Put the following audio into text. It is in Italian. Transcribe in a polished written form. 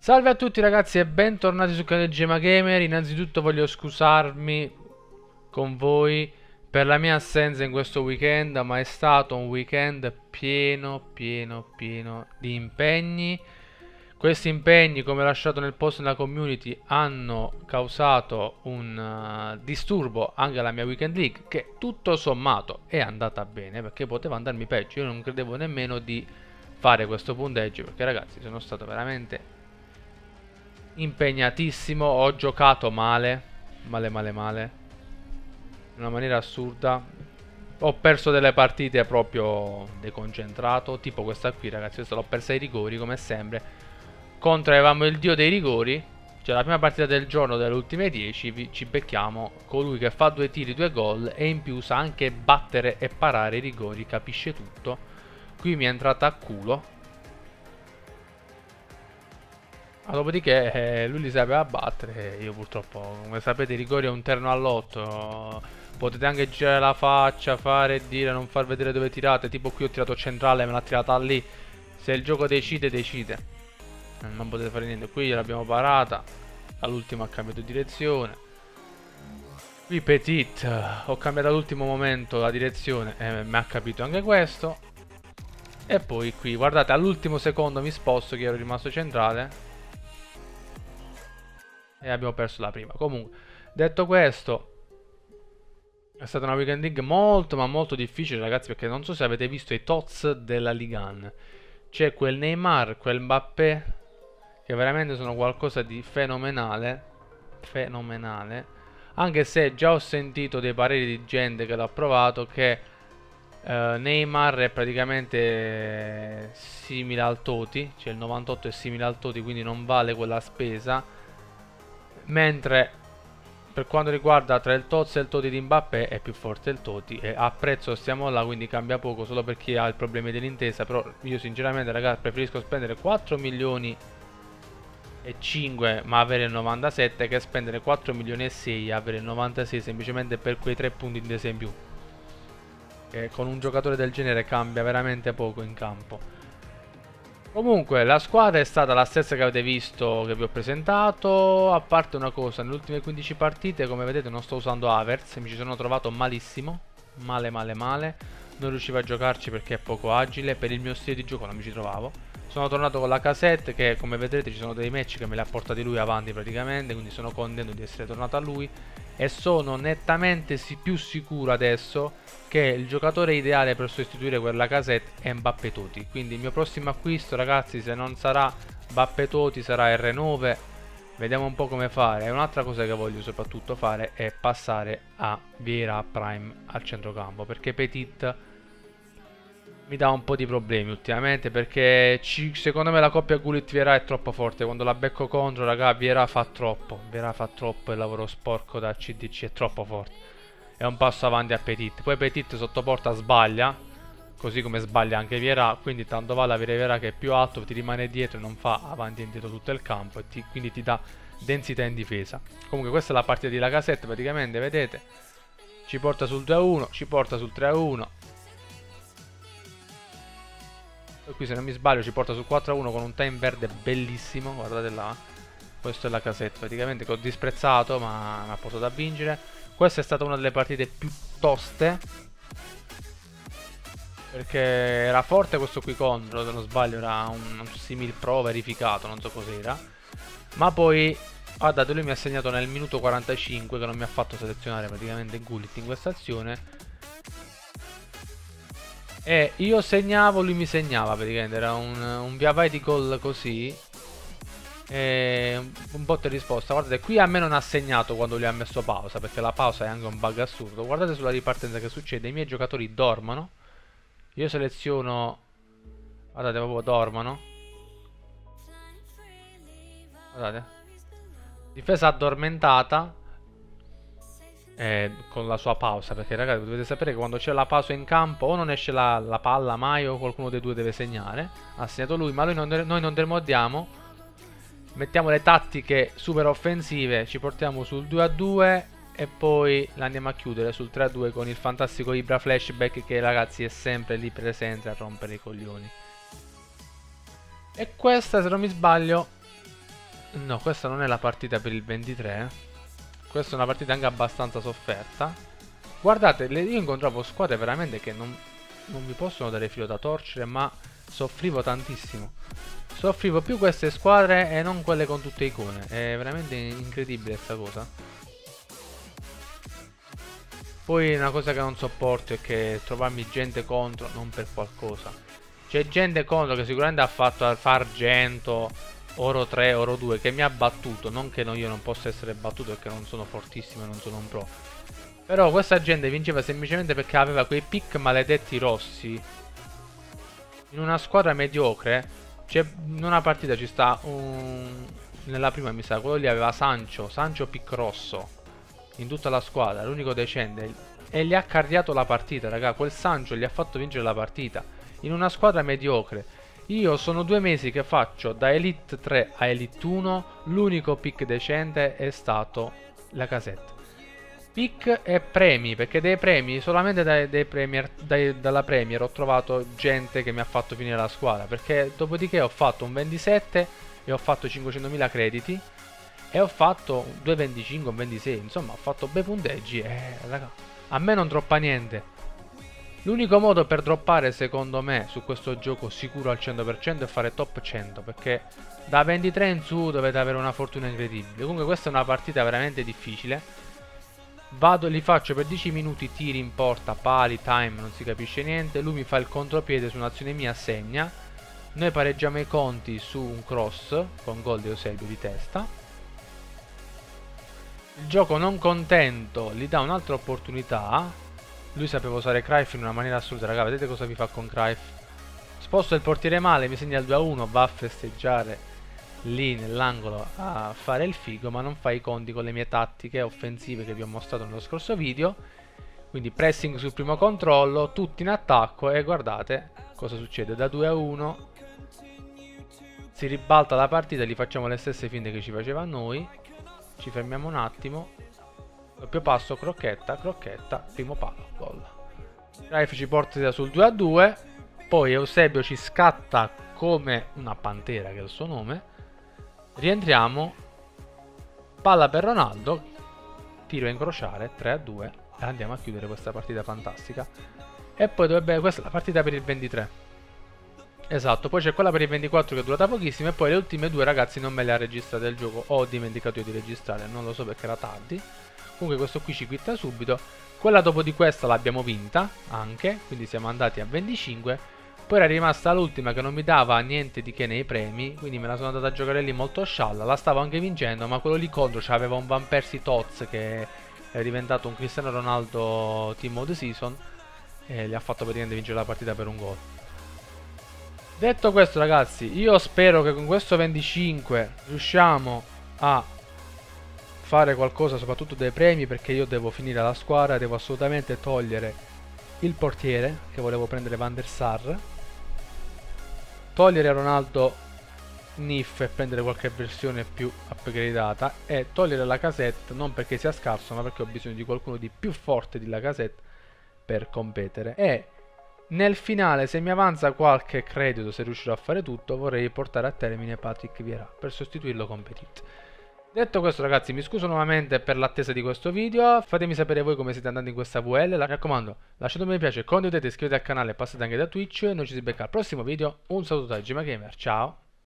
Salve a tutti ragazzi e bentornati sul canale Gemma Gamer. Innanzitutto voglio scusarmi con voi per la mia assenza in questo weekend, ma è stato un weekend pieno di impegni. Questi impegni, come lasciato nel post nella community, hanno causato un disturbo anche alla mia Weekend League, che tutto sommato è andata bene, perché poteva andarmi peggio. Io non credevo nemmeno di fare questo punteggio, perché ragazzi sono stato veramente impegnatissimo. Ho giocato male, in una maniera assurda. Ho perso delle partite proprio deconcentrato, tipo questa qui ragazzi. Questa l'ho persa ai rigori come sempre, contro avevamo il dio dei rigori. Cioè la prima partita del giorno delle ultime 10 ci becchiamo colui che fa 2 tiri, 2 gol e in più sa anche battere e parare i rigori, capisce tutto. Qui mi è entrata a culo. Dopodiché lui li sapeva battere. Io purtroppo, come sapete, i rigori è un terno all'otto. Potete anche girare la faccia, fare e dire, non far vedere dove tirate. Tipo qui ho tirato centrale, me l'ha tirata lì. Se il gioco decide, decide. Non potete fare niente. Qui l'abbiamo parata. All'ultimo ha cambiato direzione. Qui Petit, ho cambiato all'ultimo momento la direzione e mi ha capito anche questo. E poi qui, guardate, all'ultimo secondo mi sposto, che ero rimasto centrale e abbiamo perso la prima. Comunque, detto questo, è stata una Weekend League molto ma molto difficile ragazzi, perché non so se avete visto i tots della Ligue 1. C'è quel Neymar, quel Mbappé, che veramente sono qualcosa di fenomenale. Anche se già ho sentito dei pareri di gente che l'ha provato, che Neymar è praticamente simile al Totti, cioè il 98 è simile al Totti, quindi non vale quella spesa. Mentre per quanto riguarda tra il Totti e il Totti di Mbappé è più forte il Totti, e a prezzo stiamo là, quindi cambia poco solo per chi ha il problema dell'intesa. Però io sinceramente ragazzi preferisco spendere 4 milioni e 5 ma avere il 97, che spendere 4 milioni e 6 e avere il 96 semplicemente per quei 3 punti in intesa in più, che con un giocatore del genere cambia veramente poco in campo. Comunque la squadra è stata la stessa che avete visto, che vi ho presentato, a parte una cosa: nelle ultime 15 partite come vedete non sto usando Havertz, mi ci sono trovato malissimo, male. Non riuscivo a giocarci perché è poco agile, per il mio stile di gioco non mi ci trovavo. Sono tornato con la Cassette, che come vedrete ci sono dei match che me li ha portati lui avanti praticamente, quindi sono contento di essere tornato a lui. E sono nettamente più sicuro adesso che il giocatore ideale per sostituire quella Cassette è Mbappé Totti. Quindi il mio prossimo acquisto ragazzi, se non sarà Mbappé Totti, sarà R9. Vediamo un po' come fare. E un'altra cosa che voglio soprattutto fare è passare a Vieira Prime al centrocampo, perché Petit mi dà un po' di problemi ultimamente, perché secondo me la coppia Gullit-Vieira è troppo forte. Quando la becco contro, raga, Vieira fa troppo il lavoro sporco da CDC, è troppo forte. È un passo avanti a Petit. Poi Petit sotto porta sbaglia, così come sbaglia anche Vieira, quindi tanto vale avere Vieira che è più alto, ti rimane dietro e non fa avanti e indietro tutto il campo, e quindi ti dà densità in difesa. Comunque questa è la partita di Lacazette praticamente, vedete? Ci porta sul 2-1, ci porta sul 3-1. E qui se non mi sbaglio ci porta sul 4-1 con un time verde bellissimo, guardate là. Questo è la casetta praticamente, che ho disprezzato ma mi ha portato a vincere. Questa è stata una delle partite più toste, perché era forte questo qui contro, se non sbaglio era un simil pro verificato, non so cos'era. Ma poi, guardate, lui mi ha segnato nel minuto 45, che non mi ha fatto selezionare praticamente Gullit in questa azione. E io segnavo, lui mi segnava praticamente, era un via vai di gol così. E un botta e risposta. Guardate, qui a me non ha segnato quando lui ha messo pausa, perché la pausa è anche un bug assurdo. Guardate sulla ripartenza che succede: i miei giocatori dormono, io seleziono, guardate, proprio dormono. Guardate, difesa addormentata, con la sua pausa, perché ragazzi dovete sapere che quando c'è la pausa in campo o non esce la palla mai, o qualcuno dei due deve segnare. Ha segnato lui, ma noi non demodiamo. Mettiamo le tattiche super offensive, ci portiamo sul 2-2 e poi la andiamo a chiudere sul 3-2 con il fantastico Ibra Flashback, che ragazzi è sempre lì presente a rompere i coglioni. E questa, se non mi sbaglio, No, questa non è la partita per il 23. Questa è una partita anche abbastanza sofferta. Guardate, io incontravo squadre veramente che non vi possono dare filo da torcere, ma soffrivo tantissimo. Soffrivo più queste squadre e non quelle con tutte icone. È veramente incredibile questa cosa. Poi una cosa che non sopporto è che trovarmi gente contro non per qualcosa. C'è gente contro che sicuramente ha fatto Alfa Argento, Oro 3, Oro 2, che mi ha battuto. Non che io non possa essere battuto perché non sono fortissimo e non sono un pro. Però questa gente vinceva semplicemente perché aveva quei pick maledetti rossi. In una squadra mediocre, in una partita ci sta nella prima mi sa, quello lì aveva Sancho pick rosso. In tutta la squadra, l'unico decente. E gli ha carriato la partita, raga. Quel Sancho gli ha fatto vincere la partita. In una squadra mediocre. Io sono 2 mesi che faccio da Elite 3 a Elite 1. L'unico pick decente è stato la casetta. Pick e premi, perché dei premi, solamente dalla Premier ho trovato gente che mi ha fatto finire la squadra. Perché dopodiché ho fatto un 27 e ho fatto 500.000 crediti. E ho fatto 2,25, un 26, insomma ho fatto bei punteggi e raga, a me non droppa niente. L'unico modo per droppare secondo me su questo gioco sicuro al 100% è fare top 100, perché da 23 in su dovete avere una fortuna incredibile. Comunque questa è una partita veramente difficile. Li faccio per 10 minuti, tiri in porta, pali, time, non si capisce niente. Lui mi fa il contropiede su un'azione mia, segna. Noi pareggiamo i conti su un cross con gol di Eusebio di testa. Il gioco non contento gli dà un'altra opportunità. Lui sapeva usare Cruyff in una maniera assurda, raga, vedete cosa vi fa con Cruyff. Sposto il portiere male, mi segna il 2-1, va a festeggiare lì nell'angolo a fare il figo, ma non fa i conti con le mie tattiche offensive che vi ho mostrato nello scorso video. Quindi pressing sul primo controllo, tutti in attacco e guardate cosa succede. Da 2-1 si ribalta la partita, gli facciamo le stesse finte che ci faceva a noi. Ci fermiamo un attimo. Doppio passo, crocchetta, crocchetta, primo palo, gol. Cruyff ci porta sul 2-2. Poi Eusebio ci scatta come una pantera, che è il suo nome. Rientriamo. Palla per Ronaldo. Tiro a incrociare, 3-2. E andiamo a chiudere questa partita fantastica. E poi questa è la partita per il 23. Esatto, poi c'è quella per il 24 che è durata pochissimo. E poi le ultime due, ragazzi, non me le ha registrate il gioco. Ho dimenticato io di registrare, non lo so perché era tardi. Comunque questo qui ci quitta subito. Quella dopo di questa l'abbiamo vinta anche, quindi siamo andati a 25. Poi era rimasta l'ultima che non mi dava niente di che nei premi, quindi me la sono andata a giocare lì molto scialla. La stavo anche vincendo, ma quello lì contro c'aveva un Van Persie Tots che è diventato un Cristiano Ronaldo Team of the Season e gli ha fatto praticamente vincere la partita per un gol. Detto questo, ragazzi, io spero che con questo 25 riusciamo a fare qualcosa, soprattutto dei premi, perché io devo finire la squadra, devo assolutamente togliere il portiere, che volevo prendere Van der Sar, togliere Ronaldo Nif e prendere qualche versione più upgradata, e togliere la Casette, non perché sia scarso, ma perché ho bisogno di qualcuno di più forte di la Casette per competere. E nel finale, se mi avanza qualche credito, se riuscirò a fare tutto, vorrei portare a termine Patrick Vieira per sostituirlo con Petit. Detto questo, ragazzi, mi scuso nuovamente per l'attesa di questo video. Fatemi sapere voi come siete andando in questa VL. Mi raccomando, lasciate un mi piace, condividete, iscrivetevi al canale e passate anche da Twitch. Noi ci si becca al prossimo video. Un saluto da Gima Gamer, ciao!